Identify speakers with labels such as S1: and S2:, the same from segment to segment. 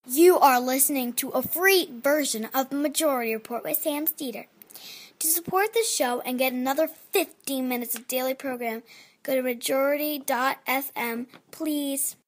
S1: You are listening to a free version of the Majority Report with Sam Steeder. To support this show and get another 15 minutes of daily program, go to majority.fm, please.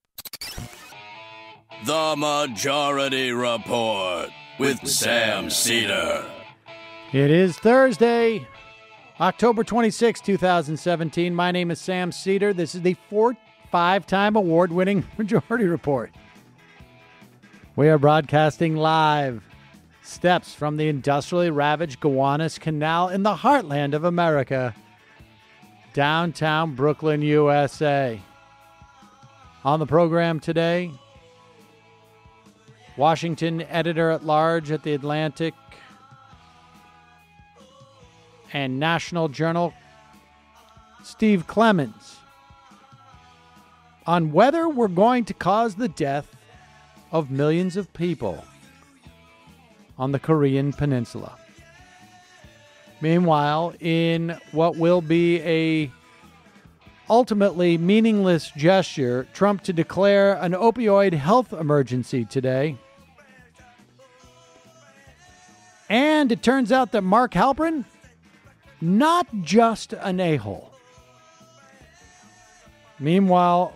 S2: The Majority Report with Sam Steeder.
S3: It is Thursday, October 26, 2017. My name is Sam Steeder. This is the five-time award-winning Majority Report. We are broadcasting live steps from the industrially ravaged Gowanus Canal in the heartland of America, downtown Brooklyn, USA. On the program today, Washington editor-at-large at The Atlantic and National Journal, Steve Clemons, on whether we're going to cause the death of millions of people on the Korean Peninsula. Meanwhile, in what will be a ultimately meaningless gesture, Trump to declare an opioid health emergency today. And it turns out that Mark Halperin, not just an a-hole. Meanwhile,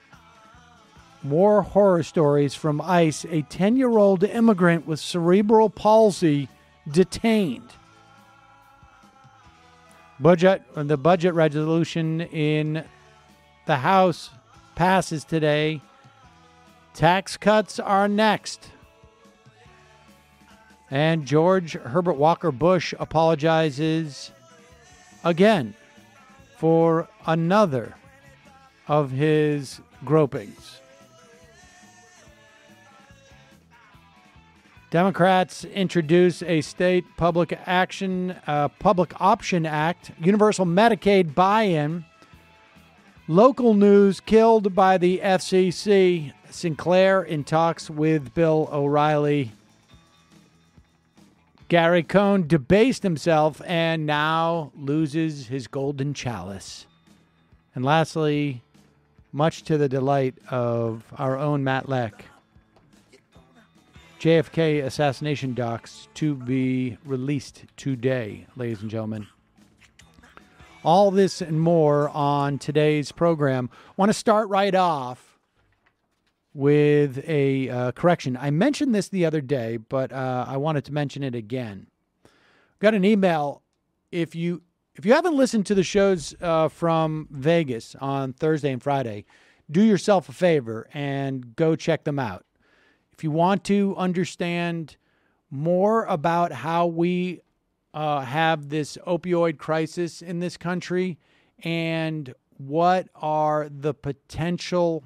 S3: more horror stories from ICE. A 10-year-old immigrant with cerebral palsy detained. The budget resolution in the House passes today. Tax cuts are next. And George Herbert Walker Bush apologizes again for another of his gropings. Democrats introduce a state public option act, universal Medicaid buy-in, local news killed by the FCC, Sinclair in talks with Bill O'Reilly, Gary Cohn debased himself and now loses his golden chalice. And lastly, much to the delight of our own Matt Leck, JFK assassination docs to be released today, ladies and gentlemen. All this and more on today's program. I want to start right off with a correction. I mentioned this the other day, but I wanted to mention it again. Got an email. If you haven't listened to the shows from Vegas on Thursday and Friday, do yourself a favor and go check them out. If you want to understand more about how we have this opioid crisis in this country and what are the potential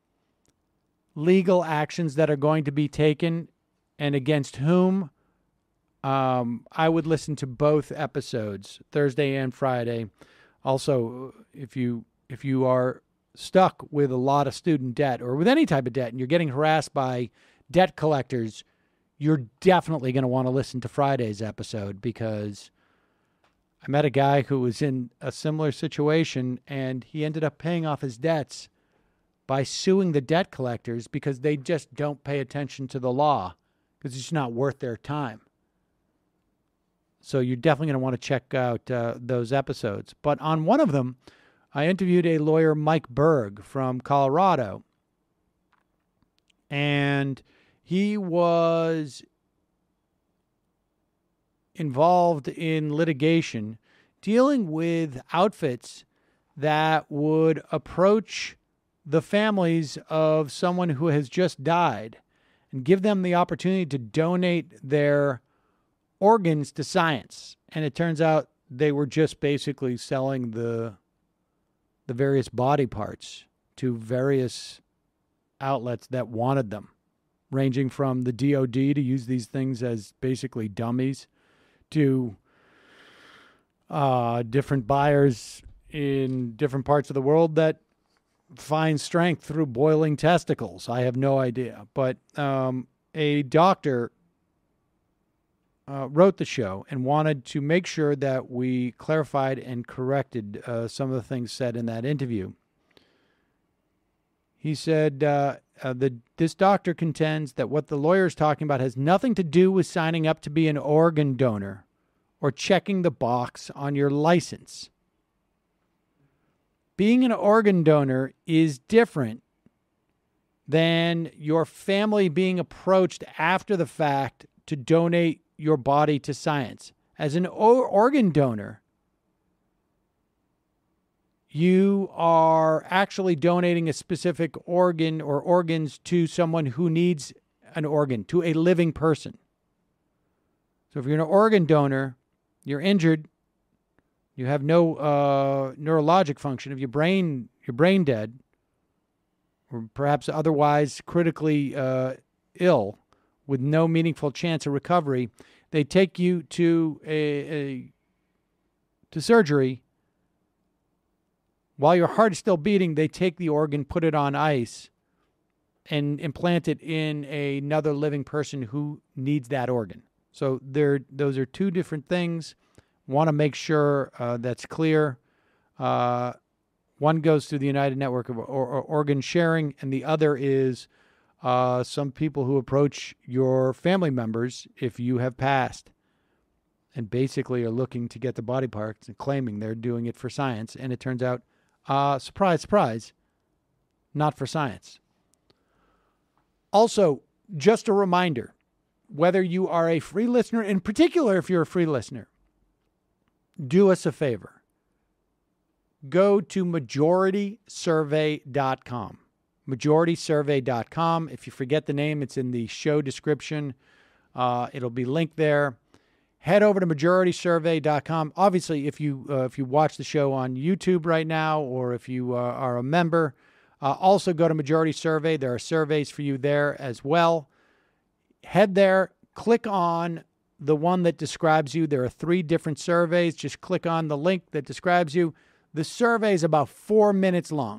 S3: legal actions that are going to be taken and against whom, I would listen to both episodes, Thursday and Friday. Also, if you are stuck with a lot of student debt or with any type of debt and you're getting harassed by debt collectors, you're definitely going to want to listen to Friday's episode, because I met a guy who was in a similar situation and he ended up paying off his debts by suing the debt collectors because they just don't pay attention to the law because it's not worth their time. So you're definitely going to want to check out those episodes. But on one of them, I interviewed a lawyer, Mike Berg from Colorado, and he was involved in litigation dealing with outfits that would approach the families of someone who has just died and give them the opportunity to donate their organs to science. And it turns out they were just basically selling the various body parts to various outlets that wanted them, ranging from the DOD to use these things as basically dummies to different buyers in different parts of the world that find strength through boiling testicles. I have no idea. But a doctor wrote the show and wanted to make sure that we clarified and corrected some of the things said in that interview. He said this doctor contends that what the lawyer is talking about has nothing to do with signing up to be an organ donor or checking the box on your license. Being an organ donor is different than your family being approached after the fact to donate your body to science. As an organ donor, you are actually donating a specific organ or organs to someone who needs an organ, to a living person. So if you're an organ donor, you're injured, you have no neurologic function, if your brain dead, or perhaps otherwise critically ill with no meaningful chance of recovery, they take you to to surgery. While your heart is still beating, they take the organ, put it on ice, and implant it in another living person who needs that organ. So those are two different things. Want to make sure that's clear. One goes through the United Network of Organ Sharing, and the other is some people who approach your family members if you have passed and basically are looking to get the body parts and claiming they're doing it for science. And it turns out, surprise, surprise, not for science. Also, just a reminder, whether you are a free listener, in particular if you're a free listener, do us a favor. Go to majoritysurvey.com. Majoritysurvey.com. If you forget the name, it's in the show description. It'll be linked there. Head over to majoritysurvey.com. Obviously, if you watch the show on YouTube right now, or if you are a member, also go to Majority Survey. There are surveys for you there as well. Head there, click on the one that describes you. There are 3 different surveys. Just click on the link that describes you. The survey is about 4 minutes long.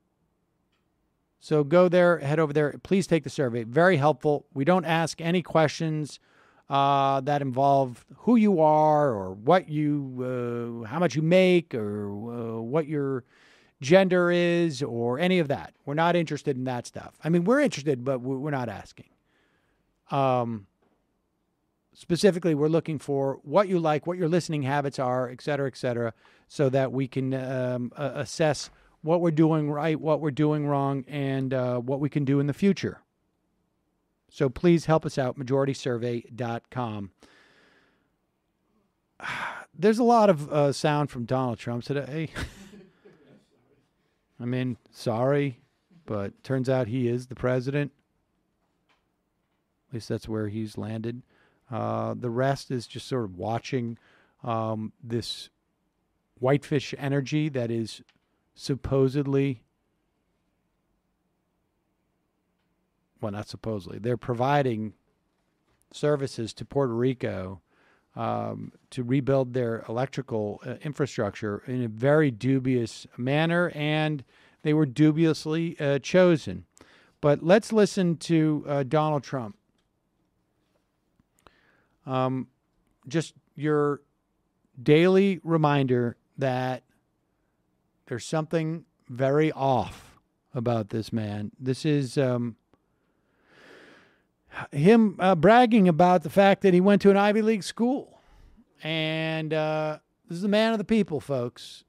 S3: So go there, head over there. Please take the survey. Very helpful. We don't ask any questions that involve who you are or what you, how much you make, or what your gender is, or any of that. We're not interested in that stuff. I mean, we're interested, but we're not asking. Specifically, we're looking for what you like, what your listening habits are, et cetera, so that we can assess what we're doing right, what we're doing wrong, and what we can do in the future. So please help us out, majoritysurvey.com. There's a lot of sound from Donald Trump today. I mean, sorry, but turns out he is the president. At least that's where he's landed. The rest is just sort of watching this whitefish energy that is supposedly, well, not supposedly, they're providing services to Puerto Rico to rebuild their electrical infrastructure in a very dubious manner, and they were dubiously chosen. But let's listen to Donald Trump. Just your daily reminder that there's something very off about this man. This is him bragging about the fact that he went to an Ivy League school. And this is a man of the people, folks.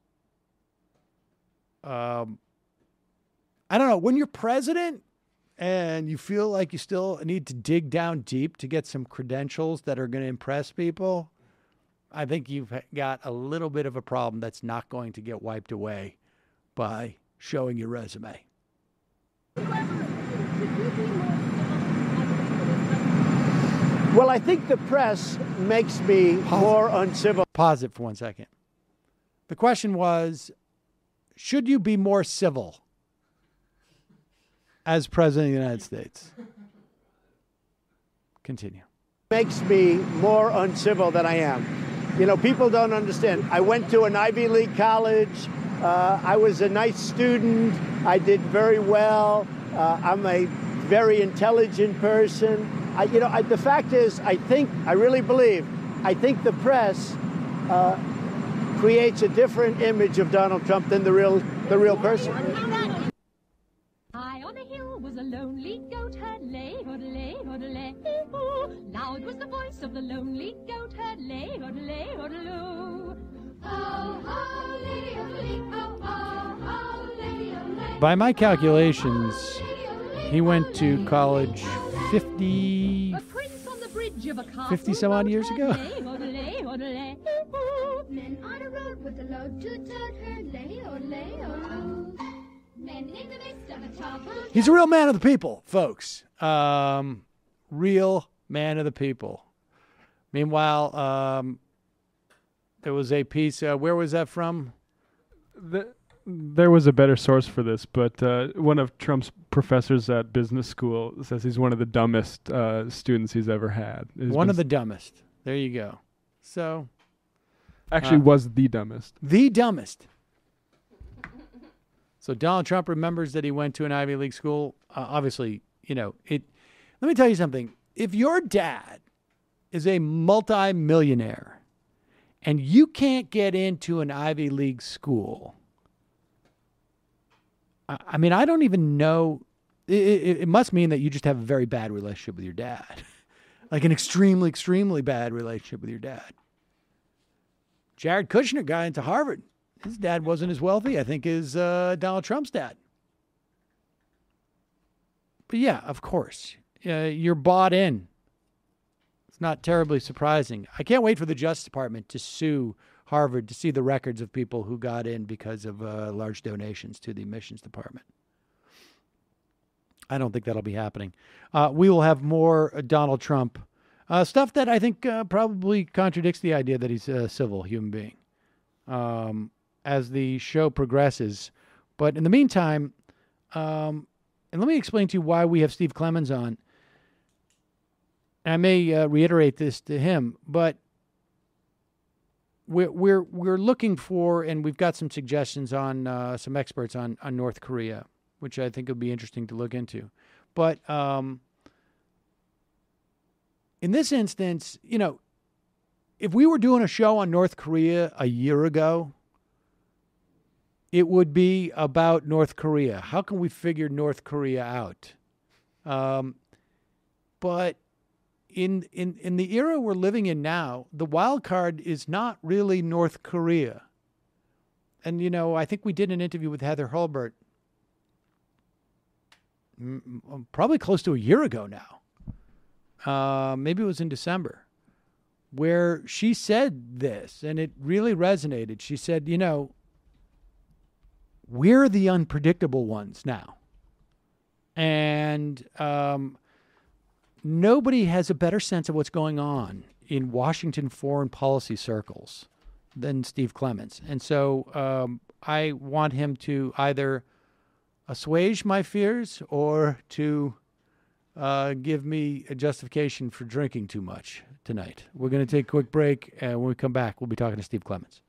S3: I don't know. When you're president and you feel like you still need to dig down deep to get some credentials that are going to impress people, I think you've got a little bit of a problem that's not going to get wiped away by showing your resume.
S4: Well, I think the press makes me more uncivil.
S3: Pause it for 1 second. The question was, should you be more civil as president of the United States? Continue.
S4: Makes me more uncivil than I am. You know, people don't understand. I went to an Ivy League college. I was a nice student. I did very well. I'm a very intelligent person. The fact is, I really believe the press creates a different image of Donald Trump than the real person.
S5: I High on a hill was a lonely goat herd, lay, hoodle-lay, hoodle-lay, loud was the voice of the lonely goat herd, lay, hoodle-lay, hoodle-loo. Oh, oh, lady, oh, oh, oh, lady, oh,
S3: By my calculations, he went to college 50 some odd years ago.
S5: Men on a road with a load to tote her, lay, men in the midst of a topple.
S3: He's a real man of the people, folks. Real man of the people. Meanwhile, there was a piece. Where was that from?
S6: There was a better source for this, but one of Trump's professors at business school says he's one of the dumbest students he's ever had.
S3: One of the dumbest. There you go. So,
S6: actually, was the dumbest.
S3: The dumbest. So Donald Trump remembers that he went to an Ivy League school. Obviously, let me tell you something. If your dad is a multi-millionaire and you can't get into an Ivy League school, I mean, I don't even know. It must mean that you just have a very bad relationship with your dad. Like an extremely, extremely bad relationship with your dad. Jared Kushner got into Harvard. His dad wasn't as wealthy, I think, as Donald Trump's dad. But yeah, of course. You're bought in. It's not terribly surprising. I can't wait for the Justice Department to sue Harvard to see the records of people who got in because of large donations to the admissions department. I don't think that'll be happening. We will have more Donald Trump stuff that I think probably contradicts the idea that he's a civil human being as the show progresses. But in the meantime, and let me explain to you why we have Steve Clemons on. I may reiterate this to him, but we're looking for, and we've got some suggestions on some experts on North Korea, which I think would be interesting to look into. But in this instance, if we were doing a show on North Korea a year ago, it would be about North Korea. How can we figure North Korea out? But in the era we're living in now, the wild card is not really North Korea. And, I think we did an interview with Heather Holbert probably close to a year ago now. Maybe it was in December, where she said this, and it really resonated. She said, we're the unpredictable ones now. And nobody has a better sense of what's going on in Washington foreign policy circles than Steve Clemons. And so I want him to either assuage my fears or to give me a justification for drinking too much tonight. We're going to take a quick break, and when we come back, we'll be talking to Steve Clemons.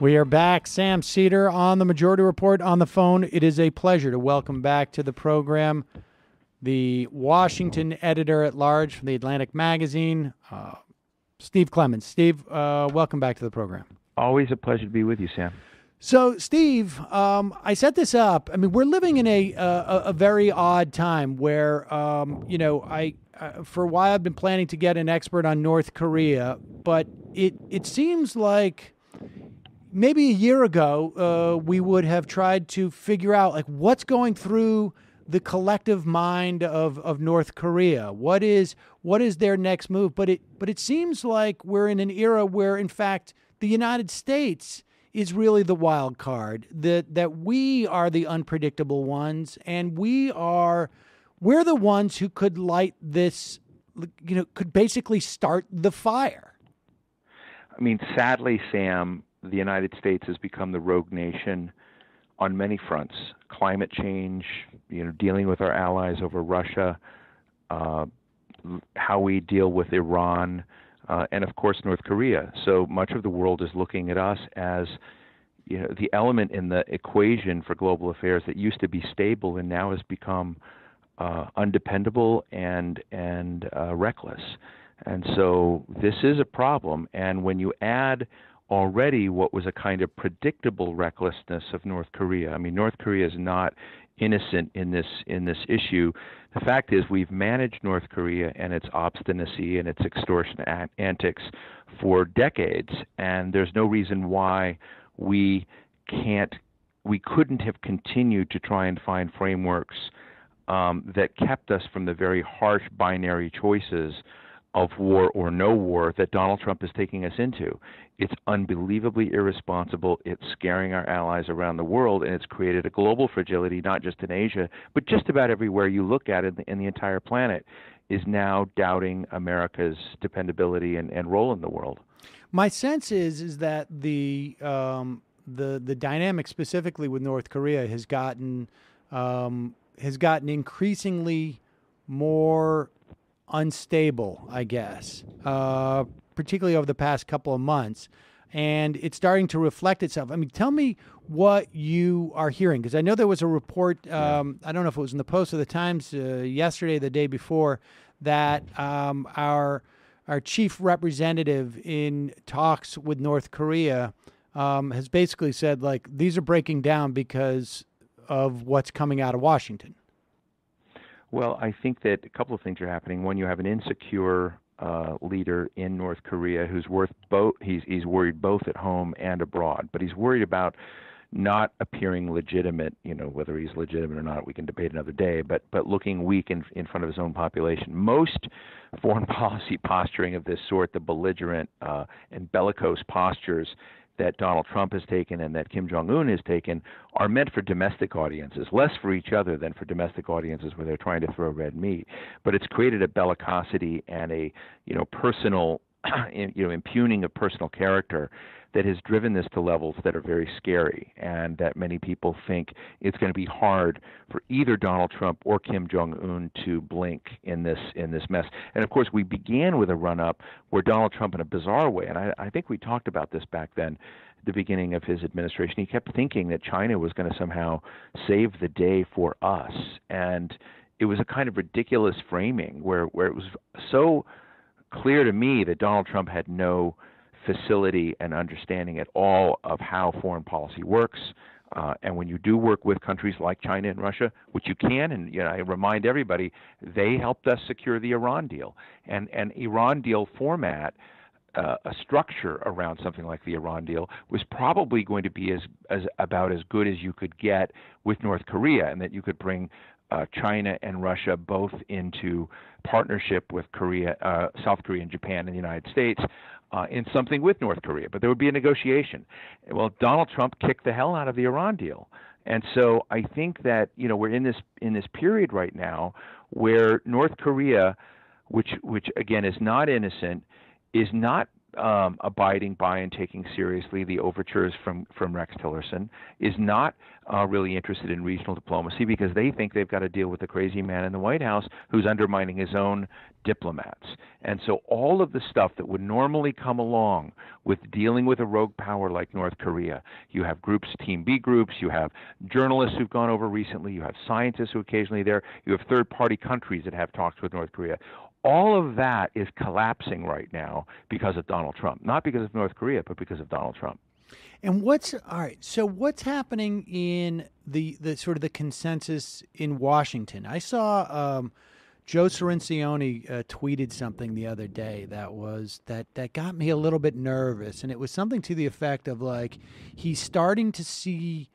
S3: We are back. Sam Cedar on the Majority Report on the phone. It is a pleasure to welcome back to the program the Washington editor-at-large from the Atlantic Magazine, Steve Clemons. Steve, welcome back to the program.
S7: Always a pleasure to be with you, Sam.
S3: So, Steve, I set this up. I mean, we're living in a very odd time where, for a while I've been planning to get an expert on North Korea, but it seems like maybe a year ago we would have tried to figure out like what's going through the collective mind of North Korea. What is their next move? But it seems like we're in an era where, in fact, the United States is really the wild card. That we are the unpredictable ones, and we're the ones who could light this, could basically start the fire.
S7: I mean, sadly, Sam, the United States has become the rogue nation on many fronts. Climate change, dealing with our allies over Russia, how we deal with Iran, and of course North Korea. So much of the world is looking at us as the element in the equation for global affairs that used to be stable and now has become undependable and reckless. And so this is a problem. And when you add already what was a kind of predictable recklessness of North Korea. I mean, North Korea is not innocent in this issue. The fact is we've managed North Korea and its obstinacy and its extortion antics for decades, and there's no reason why we couldn't have continued to try and find frameworks that kept us from the very harsh binary choices of war or no war that Donald Trump is taking us into. It's unbelievably irresponsible. It's scaring our allies around the world, and it's created a global fragility, not just in Asia, but just about everywhere you look at it in the entire planet is now doubting America's dependability and role in the world.
S3: My sense is that the dynamic specifically with North Korea has gotten increasingly more unstable, I guess, particularly over the past couple of months. And it's starting to reflect itself. I mean, tell me what you are hearing, because I know there was a report, I don't know if it was in the Post or the Times yesterday, the day before, that our chief representative in talks with North Korea has basically said, like, these are breaking down because of what's coming out of Washington.
S7: Well, I think that a couple of things are happening. One, you have an insecure leader in North Korea who's he's worried both at home and abroad, but he's worried about not appearing legitimate. Whether he's legitimate or not, we can debate another day, but looking weak in front of his own population. Most foreign policy posturing of this sort, the belligerent and bellicose postures that Donald Trump has taken and that Kim Jong-un has taken, are meant for domestic audiences, less for each other than for domestic audiences where they're trying to throw red meat. But it's created a bellicosity and a personal impugning of personal character that has driven this to levels that are very scary, and that many people think it's going to be hard for either Donald Trump or Kim Jong-un to blink in this mess. And of course, we began with a run-up where Donald Trump, in a bizarre way, and I think we talked about this back then, the beginning of his administration, he kept thinking that China was going to somehow save the day for us. And it was a kind of ridiculous framing where it was so clear to me that Donald Trump had no facility and understanding at all of how foreign policy works. And when you do work with countries like China and Russia, which you can, and I remind everybody, they helped us secure the Iran deal. And Iran deal format, a structure around something like the Iran deal, was probably going to be about as good as you could get with North Korea, and that you could bring China and Russia both into partnership with South Korea and Japan and the United States in something with North Korea. But there would be a negotiation. Well, Donald Trump kicked the hell out of the Iran deal. And so I think that we're in this period right now where North Korea, which again is not innocent, is not abiding by and taking seriously the overtures from Rex Tillerson, is not really interested in regional diplomacy because they think they've got to deal with the crazy man in the White House who's undermining his own diplomats. And so all of the stuff that would normally come along with dealing with a rogue power like North Korea, you have groups, Team B groups, you have journalists who've gone over recently, you have scientists who occasionally there, you have third-party countries that have talks with North Korea. All of that is collapsing right now because of Donald Trump. Not because of North Korea, but because of Donald Trump.
S3: And what's happening in the sort of the consensus in Washington? I saw Joe Cirincione tweeted something the other day that got me a little bit nervous, and it was something to the effect of like he's starting to see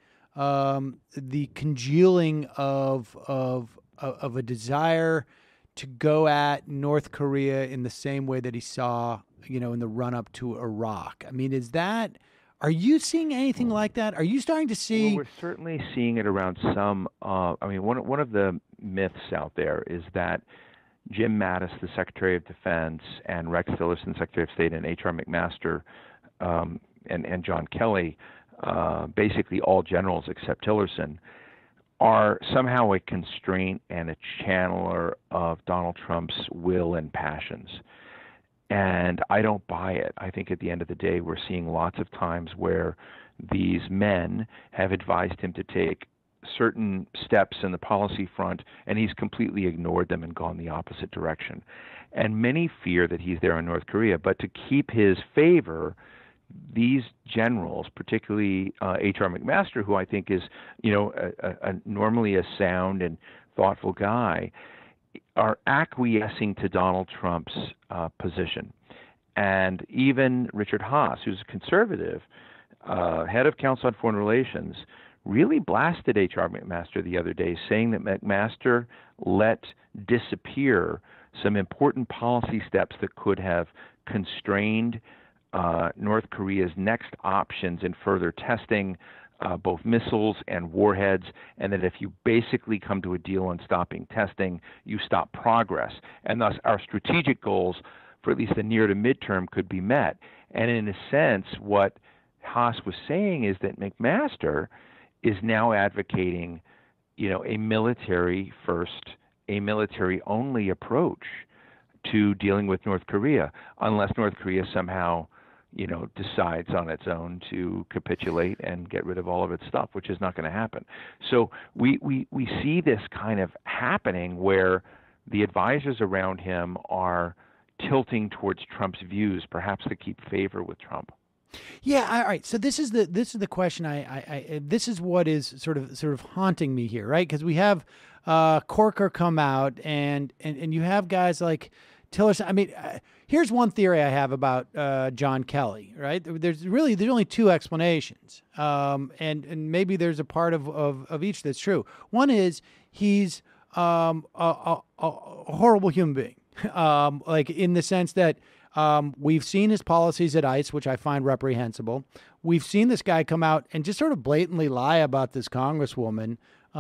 S3: the congealing of a desire to go at North Korea in the same way that he saw, in the run up to Iraq. I mean, are you seeing anything like that? Are you starting to see?
S7: Well, we're certainly seeing it around some. One of the myths out there is that Jim Mattis, the Secretary of Defense, and Rex Tillerson, Secretary of State, and H.R. McMaster, and John Kelly, basically all generals except Tillerson, are somehow a constraint and a channeler of Donald Trump's will and passions. And I don't buy it. I think at the end of the day, we're seeing lots of times where these men have advised him to take certain steps in the policy front, and he's completely ignored them and gone the opposite direction. And many fear that he's there in North Korea, but to keep his favor, these generals, particularly H.R. McMaster, who I think is, normally a sound and thoughtful guy, are acquiescing to Donald Trump's position. And even Richard Haas, who's a conservative, head of Council on Foreign Relations, really blasted H.R. McMaster the other day, saying that McMaster let disappear some important policy steps that could have constrained North Korea's next options in further testing both missiles and warheads, and that if you basically come to a deal on stopping testing, you stop progress. And thus our strategic goals for at least the near to midterm could be met. And in a sense, what Haas was saying is that McMaster is now advocating, a military first, a military only approach to dealing with North Korea, unless North Korea somehow decides on its own to capitulate and get rid of all of its stuff, which is not going to happen. So we see this kind of happening where the advisors around him are tilting towards Trump's views, perhaps to keep favor with Trump.
S3: Yeah, all right. So this is the question. This is what is sort of haunting me here, right? Because we have Corker come out, and you have guys like Tillerson. I mean, here's one theory I have about John Kelly, right? There's only two explanations, and maybe there's a part of each that's true. One is he's a horrible human being, like in the sense that we've seen his policies at ICE, which I find reprehensible. We've seen this guy come out and just sort of blatantly lie about this congresswoman,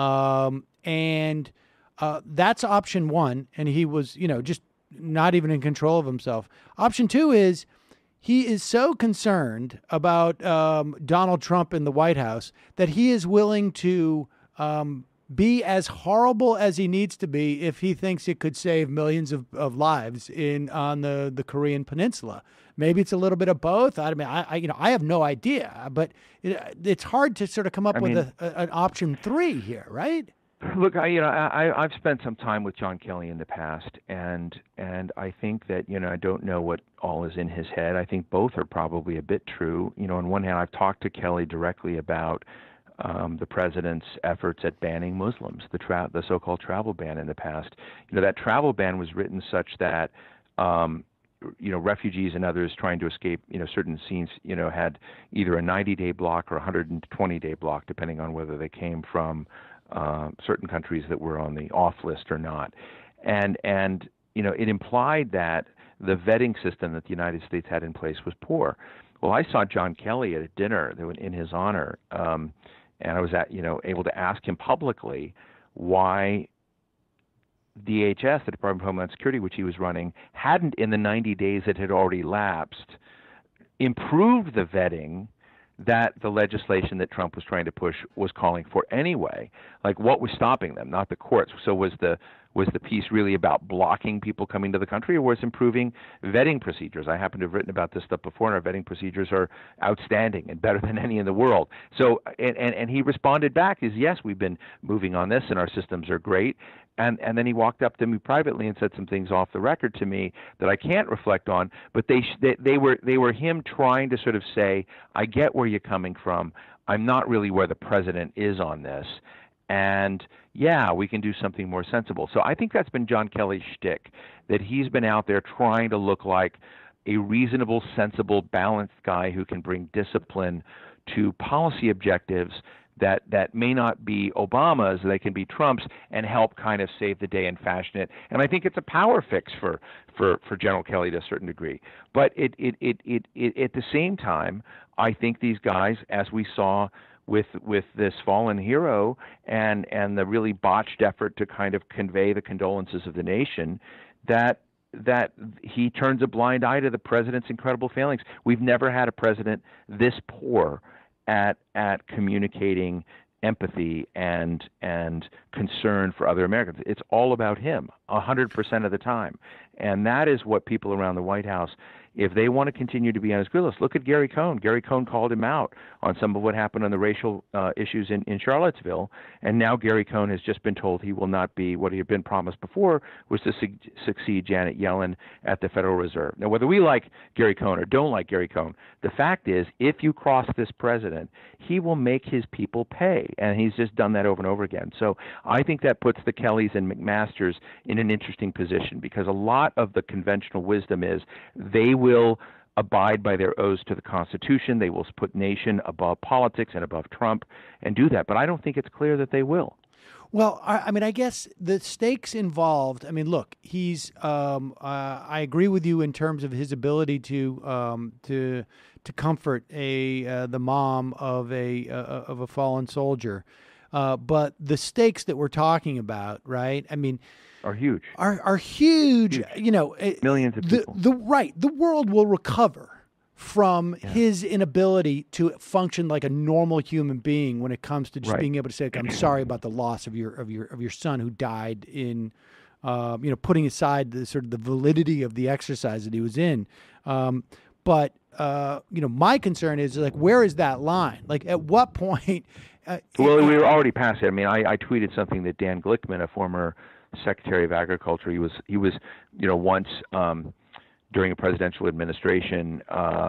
S3: and that's option one. And he was, just not even in control of himself. Option two is he is so concerned about Donald Trump in the White House that he is willing to be as horrible as he needs to be if he thinks it could save millions of lives on the Korean Peninsula. Maybe it's a little bit of both. I mean, I have no idea, but it's hard to sort of come up with an option three here, right?
S7: Look, I've spent some time with John Kelly in the past, and I think that I don't know what all is in his head. I think both are probably a bit true. On one hand, I've talked to Kelly directly about the president's efforts at banning Muslims, the so-called travel ban in the past. That travel ban was written such that refugees and others trying to escape certain scenes had either a 90-day block or a 120-day block, depending on whether they came from certain countries that were on the off list or not. And it implied that the vetting system that the United States had in place was poor. Well, I saw John Kelly at a dinner in his honor, and I was able to ask him publicly why DHS, the Department of Homeland Security, which he was running, hadn't in the 90 days that had already lapsed, improved the vetting that the legislation that Trump was trying to push was calling for anyway. Like, what was stopping them? Not the courts. So was the piece really about blocking people coming to the country, or was improving vetting procedures? I happen to have written about this stuff before, and our vetting procedures are outstanding and better than any in the world. So, and he responded back is, yes, we've been moving on this, and our systems are great. And then he walked up to me privately and said some things off the record to me that I can't reflect on. But they were him trying to sort of say, I get where you're coming from. I'm not really where the president is on this. And yeah, we can do something more sensible. So I think that's been John Kelly's shtick, that he's been out there trying to look like a reasonable, sensible, balanced guy who can bring discipline to policy objectives that may not be Obama's, they can be Trump's, and help kind of save the day and fashion it. And I think it's a power fix for General Kelly to a certain degree. But it at the same time, I think these guys, as we saw with this fallen hero and the really botched effort to kind of convey the condolences of the nation, that he turns a blind eye to the president's incredible failings. We've never had a president this poor at communicating empathy and concern for other Americans. It's all about him 100% of the time. And that is what people around the White House, if they want to continue to be on his good list, look at Gary Cohn. Gary Cohn called him out on some of what happened on the racial issues in Charlottesville, and now Gary Cohn has just been told he will not be what he had been promised before, was to succeed Janet Yellen at the Federal Reserve. Now, whether we like Gary Cohn or don't like Gary Cohn, the fact is, if you cross this president, he will make his people pay, and he's just done that over and over again. So I think that puts the Kellys and McMasters in an interesting position, because a lot of the conventional wisdom is they will abide by their oaths to the Constitution. They will put nation above politics and above Trump and do that. But I don't think it's clear that they will.
S3: Well, I mean, I guess the stakes involved. I mean, look, he's. I agree with you in terms of his ability to comfort the mom of a fallen soldier, but the stakes that we're talking about, right? I mean,
S7: are huge.
S3: Are huge. You know,
S7: millions of people.
S3: The world will recover from his inability to function like a normal human being when it comes to just being able to say, "I'm sorry about the loss of your son who died in," putting aside the sort of the validity of the exercise that he was in. But my concern is, like, where is that line? Like, at what point?
S7: Well, we were already past it. I mean, I tweeted something that Dan Glickman, a former Secretary of Agriculture, he was once during a presidential administration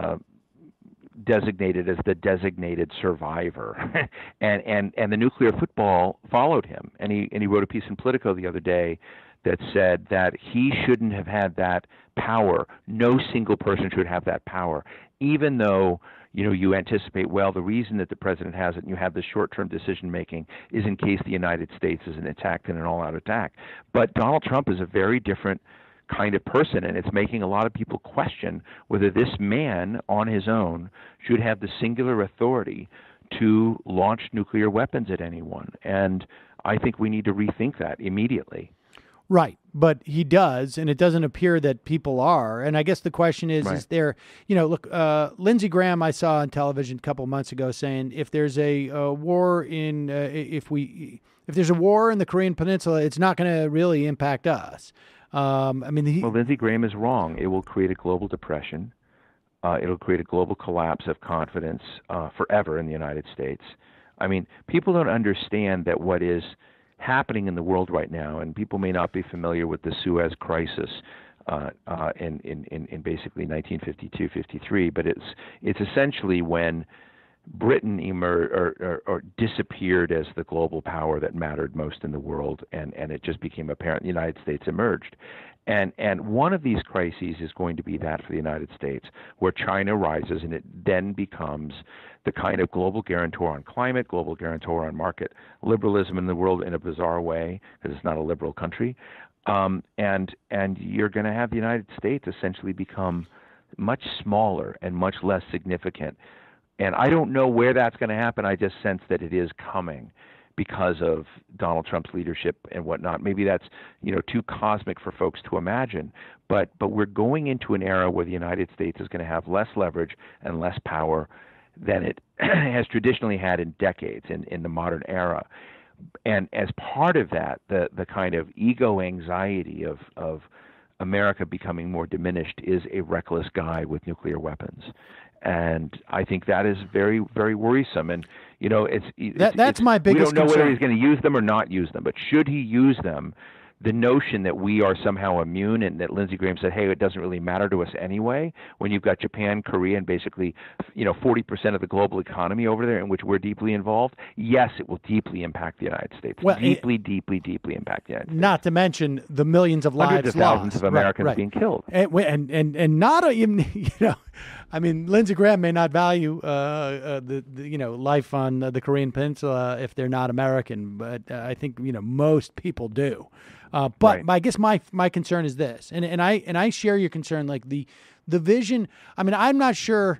S7: designated as the designated survivor, and the nuclear football followed him, and he wrote a piece in Politico the other day that said that he shouldn't have had that power. No single person should have that power, even though you anticipate, well, the reason that the president has it and you have the short-term decision-making is in case the United States is attacked in an all-out attack. But Donald Trump is a very different kind of person, and it's making a lot of people question whether this man on his own should have the singular authority to launch nuclear weapons at anyone. And I think we need to rethink that immediately.
S3: Right, but he does, and it doesn't appear that people are. And I guess the question is there, look, Lindsey Graham I saw on television a couple months ago saying if there's a war if there's a war in the Korean Peninsula, it's not going to really impact us.
S7: Lindsey Graham is wrong. It will create a global depression. It'll create a global collapse of confidence forever in the United States. I mean, people don't understand that what is happening in the world right now, and people may not be familiar with the Suez Crisis in basically 1952-53, but it's essentially when Britain or disappeared as the global power that mattered most in the world, and it just became apparent the United States emerged. And one of these crises is going to be that for the United States, where China rises and it then becomes the kind of global guarantor on climate, global guarantor on market liberalism in the world in a bizarre way, because it's not a liberal country. And you're going to have the United States essentially become much smaller and much less significant. And I don't know where that's going to happen. I just sense that it is coming, because of Donald Trump's leadership and whatnot. Maybe that's too cosmic for folks to imagine, but we're going into an era where the United States is going to have less leverage and less power than it has traditionally had in decades in the modern era. And as part of that, the kind of ego anxiety of America becoming more diminished is a reckless guy with nuclear weapons. And I think that is very, very worrisome. And
S3: that's my biggest
S7: concern. We don't know
S3: concern.
S7: whether he's going to use them or not use them, but should he use them, the notion that we are somehow immune and that Lindsey Graham said, hey, it doesn't really matter to us anyway, when you've got Japan, Korea, and basically 40% of the global economy over there in which we're deeply involved, yes, it will deeply impact the United States.
S3: Well,
S7: deeply impact the United States.
S3: Not to mention the millions of lives
S7: Hundreds of thousands
S3: lost.
S7: of Americans
S3: right.
S7: being killed.
S3: And not even, I mean, Lindsey Graham may not value the life on the Korean Peninsula if they're not American, but I think most people do. But
S7: right.
S3: I guess my concern is this, and I share your concern. Like the vision. I mean, I'm not sure.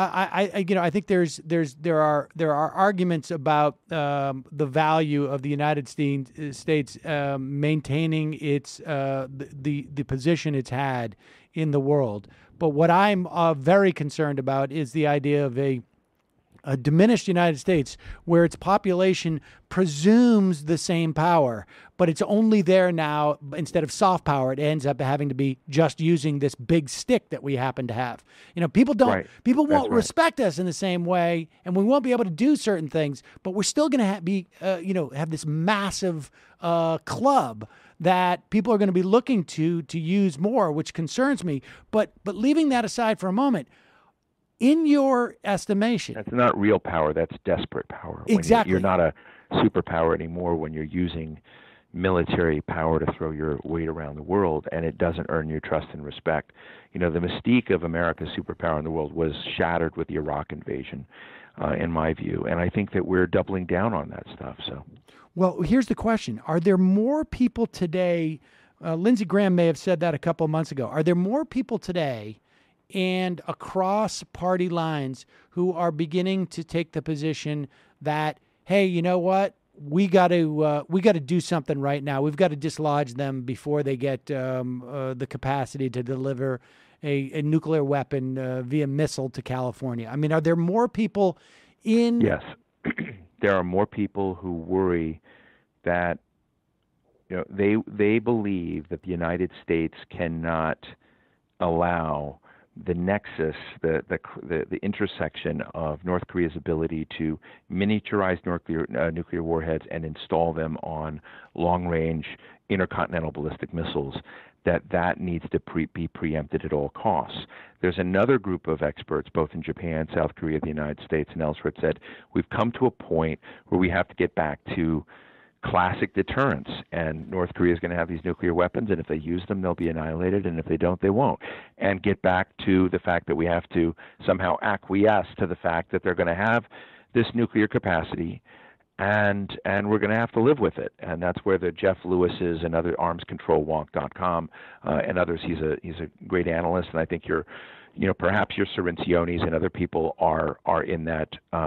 S3: I think there are arguments about the value of the United States maintaining its the position it's had in the world. But what I'm very concerned about is the idea of a diminished United States where its population presumes the same power, but it's only there now. Instead of soft power, it ends up having to be just using this big stick that we happen to have. People won't respect us in the same way, and we won't be able to do certain things, but we're still going to have this massive club that people are going to be looking to use more, which concerns me. But leaving that aside for a moment, in your estimation,
S7: that's not real power. That's desperate power.
S3: Exactly.
S7: You're not a superpower anymore when you're using military power to throw your weight around the world, and it doesn't earn your trust and respect. The mystique of America's superpower in the world was shattered with the Iraq invasion, in my view, and I think that we're doubling down on that stuff. So,
S3: well, here's the question: are there more people today? Lindsey Graham may have said that a couple of months ago. Are there more people today and across party lines who are beginning to take the position that, hey, you know what? We got to do something right now. We've got to dislodge them before they get the capacity to deliver a nuclear weapon via missile to California. I mean, are there more people in?
S7: Yes, there are more people who worry that they believe that the United States cannot allow the nexus, the intersection of North Korea's ability to miniaturize nuclear warheads and install them on long-range intercontinental ballistic missiles, that needs to be preempted at all costs. There's another group of experts, both in Japan, South Korea, the United States, and elsewhere, that said we've come to a point where we have to get back to classic deterrence, and North Korea is going to have these nuclear weapons, and if they use them, they'll be annihilated, and if they don't, they won't. And get back to the fact that we have to somehow acquiesce to the fact that they're going to have this nuclear capacity, and we're going to have to live with it. And that's where the Jeff Lewis's and other armscontrolwonk.com and others, he's a great analyst, and I think perhaps your Cirencionis and other people are in that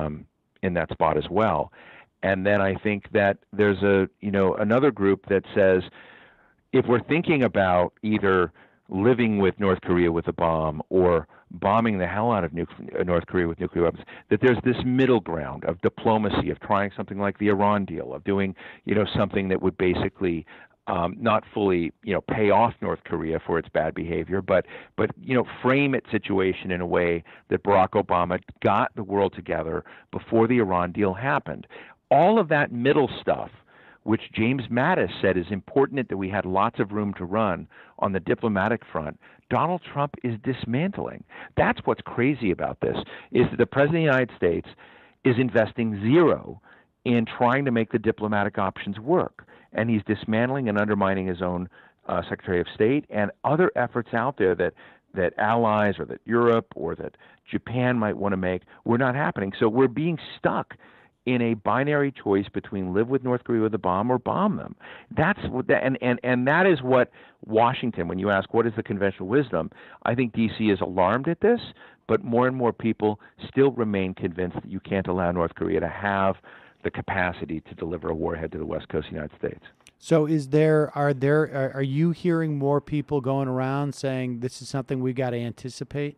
S7: spot as well. And then I think that there's another group that says if we're thinking about either living with North Korea with a bomb or bombing the hell out of North Korea with nuclear weapons, that there's this middle ground of diplomacy, of trying something like the Iran deal, of doing something that would basically not fully pay off North Korea for its bad behavior, but frame its situation in a way that Barack Obama got the world together before the Iran deal happened. All of that middle stuff, which James Mattis said is important, that we had lots of room to run on the diplomatic front, Donald Trump is dismantling. That's what's crazy about this, is that the President of the United States is investing zero in trying to make the diplomatic options work. And he's dismantling and undermining his own Secretary of State and other efforts out there that allies or that Europe or that Japan might want to make were not happening. So we're being stuck in a binary choice between live with North Korea with a bomb or bomb them. That's what and that is what Washington, when you ask what is the conventional wisdom, I think D.C. is alarmed at this, but more and more people still remain convinced that you can't allow North Korea to have the capacity to deliver a warhead to the west coast of the United States.
S3: So are you hearing more people going around saying this is something we got to anticipate?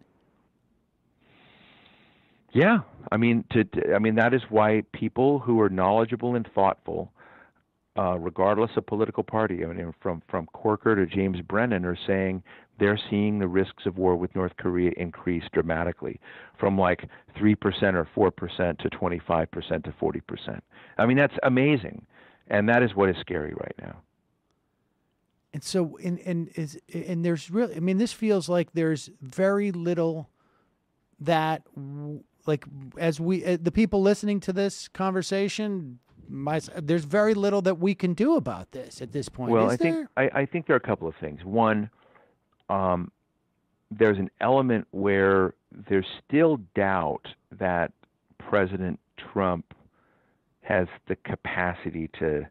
S7: Yeah, I mean, that is why people who are knowledgeable and thoughtful, regardless of political party, I mean, from Corker to James Brennan, are saying they're seeing the risks of war with North Korea increase dramatically, from like 3% or 4% to 25% to 40%. I mean, that's amazing, and that is what is scary right now.
S3: And so, and there's really, I mean, this feels like there's very little that, like, as the people listening to this conversation, there's very little that we can do about this at this point.
S7: Well,
S3: I
S7: think there are a couple of things. One, there's an element where there's still doubt that President Trump has the capacity to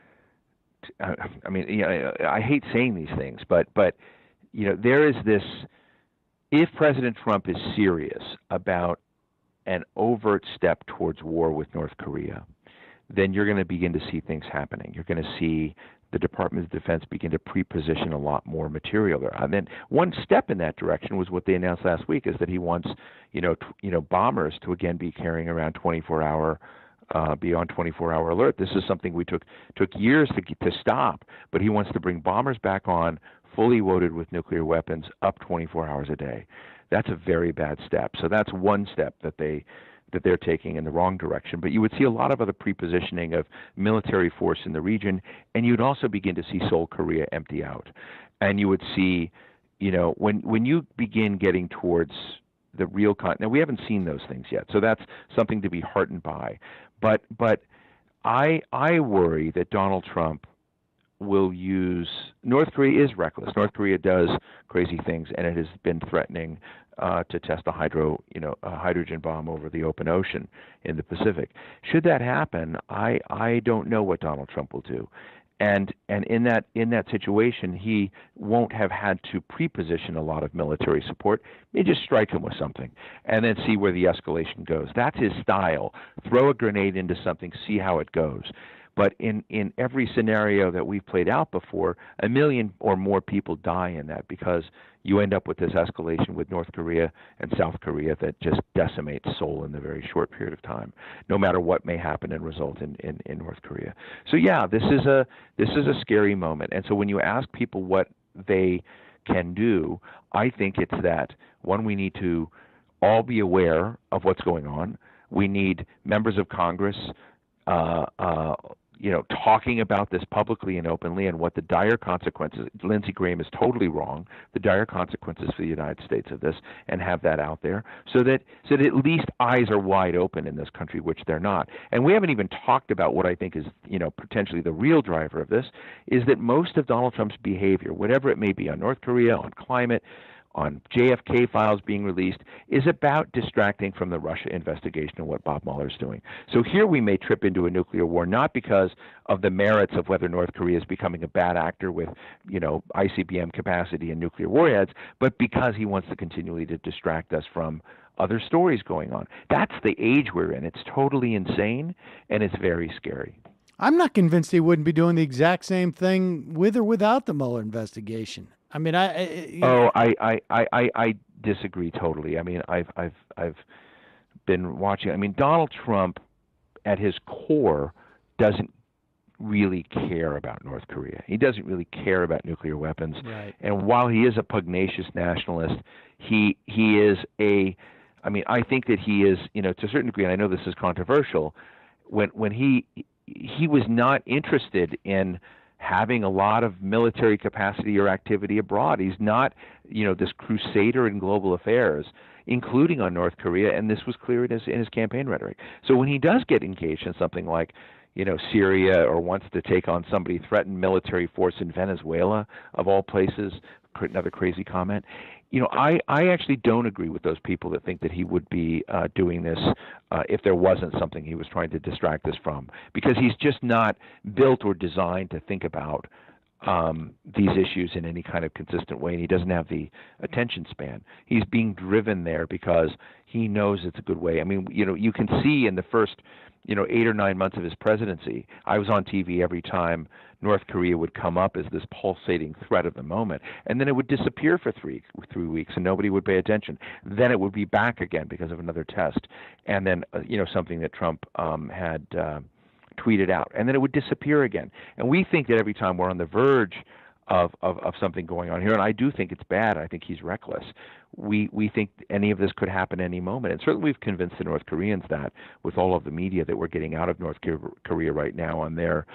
S7: I mean, you know, I hate saying these things, but you know, there is this. If President Trump is serious about an overt step towards war with North Korea, then you're going to begin to see things happening. You're going to see the Department of Defense begin to pre-position a lot more material there. And then one step in that direction was what they announced last week, is that he wants, bombers to again be carrying around 24-hour. Beyond 24-hour alert. This is something we took years to stop, but he wants to bring bombers back on, fully loaded with nuclear weapons, up 24 hours a day. That's a very bad step. So that's one step that they're taking in the wrong direction. But you would see a lot of other prepositioning of military force in the region, and you'd also begin to see Seoul, Korea empty out, and you would see, when you begin getting towards the real now we haven't seen those things yet, so that's something to be heartened by. But I worry that Donald Trump will use. North Korea is reckless. North Korea does crazy things, and it has been threatening to test a hydrogen bomb over the open ocean in the Pacific. Should that happen, I don't know what Donald Trump will do. And in that situation, he won't have had to pre-position a lot of military support. They just strike him with something and then see where the escalation goes. That's his style. Throw a grenade into something, see how it goes. But in every scenario that we've played out before, 1 million or more people die in that, because you end up with this escalation with North Korea and South Korea that just decimates Seoul in a very short period of time, no matter what may happen and result in North Korea. So yeah, this is a scary moment. And so when you ask people what they can do, I think it's that, one, we need to all be aware of what's going on. We need members of Congress talking about this publicly and openly, and what the dire consequences. Lindsey Graham is totally wrong. The dire consequences for the United States of this, and have that out there, so that at least eyes are wide open in this country, which they're not. And we haven't even talked about what I think is, potentially the real driver of this, is that most of Donald Trump's behavior, whatever it may be, on North Korea, on climate, on JFK files being released, is about distracting from the Russia investigation and what Bob Mueller is doing. So here we may trip into a nuclear war, not because of the merits of whether North Korea is becoming a bad actor with, ICBM capacity and nuclear warheads, but because he wants to continually to distract us from other stories going on. That's the age we're in. It's totally insane, and it's very scary.
S3: I'm not convinced he wouldn't be doing the exact same thing with or without the Mueller investigation. I mean,
S7: I disagree totally. I mean, I've been watching. I mean, Donald Trump, at his core, doesn't really care about North Korea. He doesn't really care about nuclear weapons.
S3: Right.
S7: And while he is a pugnacious nationalist, he is a. I mean, I think that he is, to a certain degree, and I know this is controversial, when he was not interested in having a lot of military capacity or activity abroad. He's not, this crusader in global affairs, including on North Korea, and this was clear in his campaign rhetoric. So when he does get engaged in something like, Syria, or wants to take on somebody, threatened military force in Venezuela, of all places, another crazy comment, I actually don't agree with those people that think that he would be doing this if there wasn't something he was trying to distract us from, because he's just not built or designed to think about these issues in any kind of consistent way, and he doesn't have the attention span. He's being driven there because he knows it's a good way. I mean, you can see in the first, 8 or 9 months of his presidency, I was on TV every time North Korea would come up as this pulsating threat of the moment, and then it would disappear for three weeks, and nobody would pay attention. Then it would be back again because of another test, and then something that Trump had tweeted out, and then it would disappear again. And we think that every time we're on the verge of something going on here, and I do think it's bad. I think he's reckless. We think any of this could happen any moment, and certainly we've convinced the North Koreans that with all of the media that we're getting out of North Korea right now on their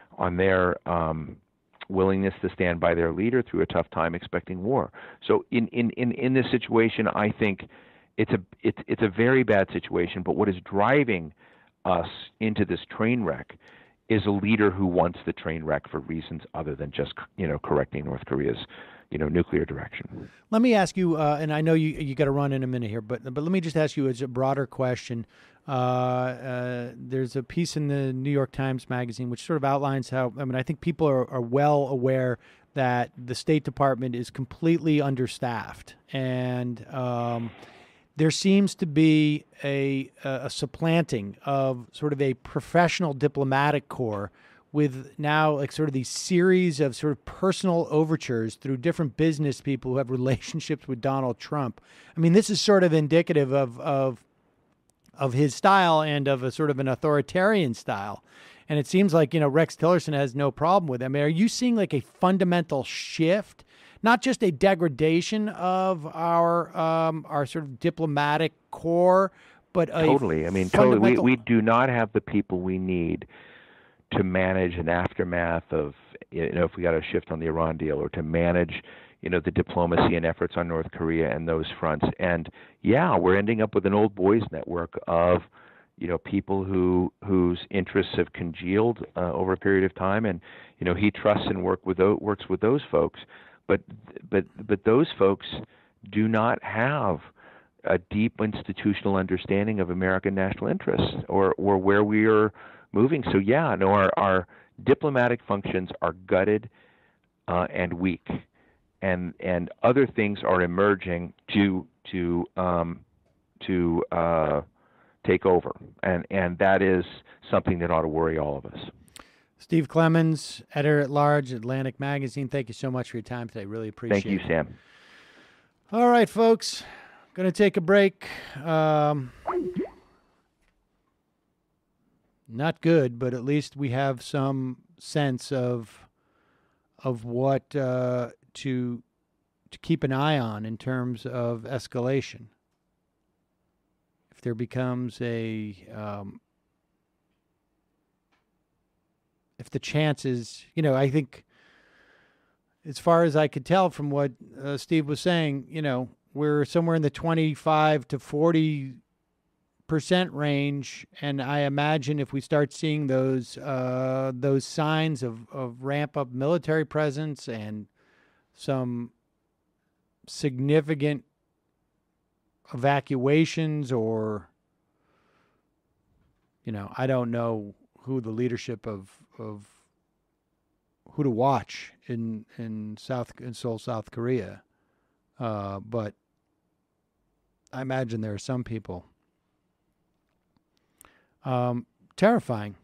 S7: willingness to stand by their leader through a tough time, expecting war. So in this situation, I think it's a very bad situation. But what is driving us into this train wreck is a leader who wants the train wreck for reasons other than just correcting North Korea's nuclear direction.
S3: Let me ask you, and I know you got to run in a minute here, but let me just ask you as a broader question. There's a piece in the New York Times Magazine which sort of outlines how, I think people are well aware that the State Department is completely understaffed, and there seems to be a supplanting of sort of a professional diplomatic corps with now like sort of these series of sort of personal overtures through different business people who have relationships with Donald Trump. I mean, this is sort of indicative of his style and of a sort of an authoritarian style. And it seems like, Rex Tillerson has no problem with it. I mean, are you seeing like a fundamental shift, not just a degradation of our sort of diplomatic corps, but
S7: totally. Totally. We do not have the people we need to manage an aftermath of, if we got a shift on the Iran deal, or to manage, the diplomacy and efforts on North Korea and those fronts. And yeah, we're ending up with an old boys network of, people whose interests have congealed over a period of time, and he trusts and works with those folks, but those folks do not have a deep institutional understanding of American national interests or where we are moving. So yeah, no, our diplomatic functions are gutted and weak, and other things are emerging to take over, and that is something that ought to worry all of us.
S3: Steve Clemons, editor-at-large, Atlantic Magazine, thank you so much for your time today. Really appreciate it.
S7: Thank you, Sam.
S3: All right, folks, going to take a break. Not good, but at least we have some sense of what to keep an eye on in terms of escalation. If there becomes if the chances, I think, as far as I could tell from what Steve was saying, we're somewhere in the 25 to 40% range, and I imagine if we start seeing those signs of ramp up military presence and some significant evacuations, or I don't know who the leadership of who to watch in Seoul, South Korea, but I imagine there are some people. Terrifying.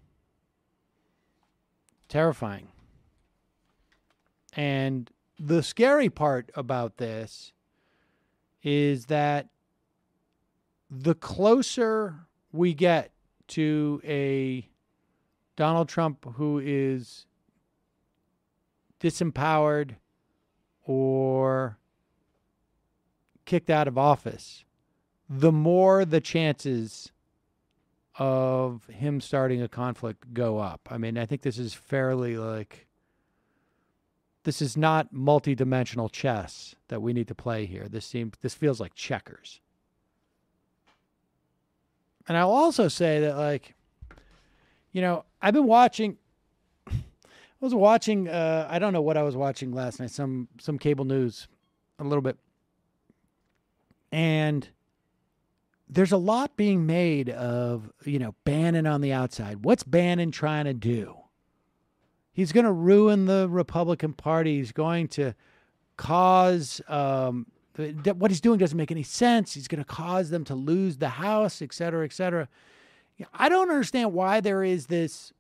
S3: And the scary part about this is that the closer we get to a Donald Trump who is disempowered or kicked out of office, the more the chances of him starting a conflict go up. I mean, I think this is fairly this is not multi-dimensional chess that we need to play here. This feels like checkers. And I'll also say that, I've been watching. I was watching. I don't know what I was watching last night. Some cable news, a little bit, and there's a lot being made of Bannon on the outside. What's Bannon trying to do? He's going to ruin the Republican Party. He's going to cause what he's doing doesn't make any sense. He's going to cause them to lose the House, et cetera, et cetera. I don't understand why there is this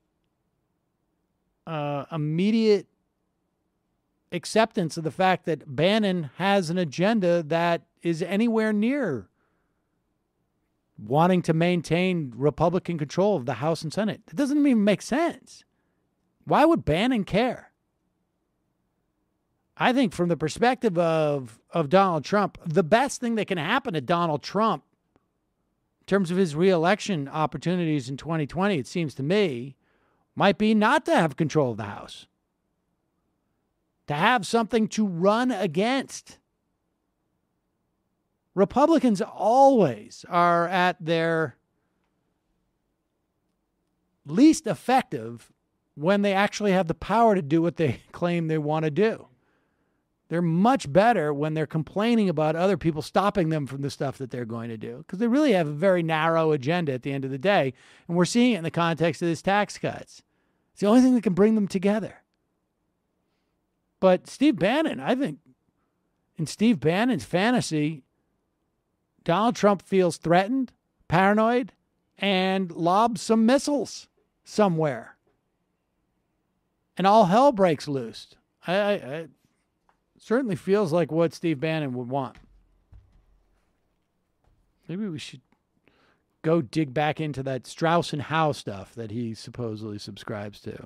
S3: immediate acceptance of the fact that Bannon has an agenda that is anywhere near wanting to maintain Republican control of the House and Senate. It doesn't even make sense. Why would Bannon care? I think from the perspective of Donald Trump, the best thing that can happen to Donald Trump in terms of his reelection opportunities in 2020, it seems to me, might be not to have control of the House. To have something to run against. Republicans always are at their least effective when they actually have the power to do what they claim they want to do. They're much better when they're complaining about other people stopping them from the stuff that they're going to do, because they really have a very narrow agenda at the end of the day, and we're seeing it in the context of these tax cuts. It's the only thing that can bring them together. But Steve Bannon, I think, in Steve Bannon's fantasy, Donald Trump feels threatened, paranoid, and lobs some missiles somewhere. And all hell breaks loose. I certainly feels like what Steve Bannon would want. Maybe we should go dig back into that Strauss and Howe stuff that he supposedly subscribes to.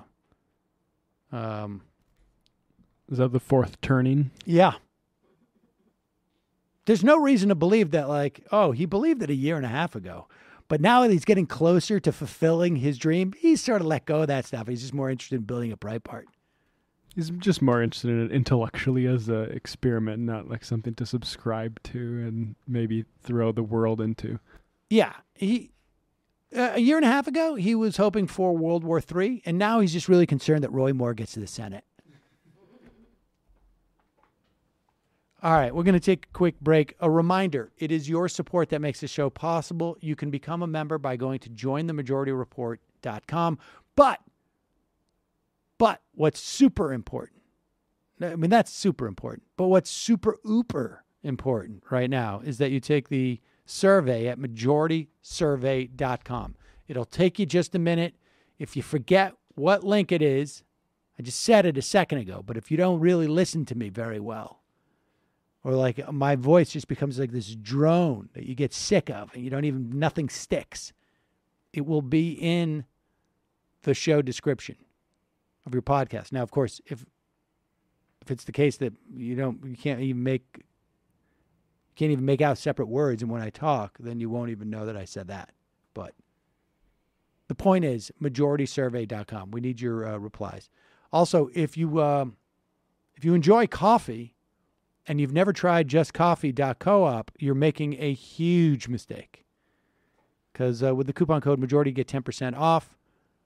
S6: Is that the fourth turning?
S3: Yeah. There's no reason to believe that, like, oh, he believed it a year and a half ago. But now that he's getting closer to fulfilling his dream, he's sort of let go of that stuff. He's just more interested in building a Breitbart.
S6: He's just more interested in it intellectually as an experiment, not like something to subscribe to and maybe throw the world into.
S3: Yeah. A year and a half ago, he was hoping for World War III, and now he's just really concerned that Roy Moore gets to the Senate. All right, we're going to take a quick break. A reminder, it is your support that makes the show possible. You can become a member by going to jointhemajorityreport.com. But what's super important, I mean, that's super important, but what's super ooper important right now is that you take the survey at majoritysurvey.com. It'll take you just a minute. If you forget what link it is, I just said it a second ago, but if you don't really listen to me very well, or like my voice just becomes like this drone that you get sick of and nothing sticks, it will be in the show description of your podcast. Now, of course, if it's the case that you can't even make out separate words, and when I talk, then you won't even know that I said that. But the point is, majoritysurvey.com. We need your replies. Also, if you enjoy coffee and you've never tried justcoffee.coop, you're making a huge mistake. Because with the coupon code majority, you get 10% off.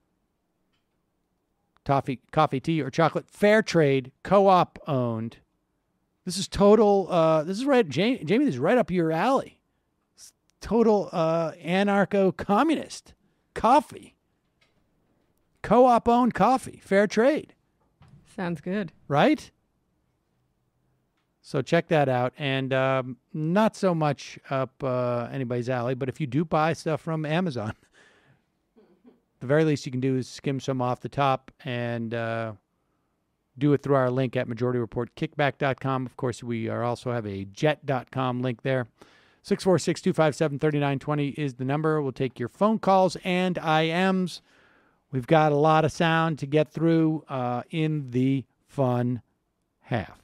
S3: Coffee, tea, or chocolate. Fair trade, co-op owned. This is total, this is right, Jamie, this is right up your alley. It's total anarcho-communist coffee. Co-op owned coffee, fair trade.
S8: Sounds good.
S3: Right? So check that out. And not so much up anybody's alley, but if you do buy stuff from Amazon, the very least you can do is skim some off the top and do it through our link at majorityreportkickback.com. Of course, we also have a jet.com link there. 646-257-3920 is the number. We'll take your phone calls and IMs. We've got a lot of sound to get through in the fun half.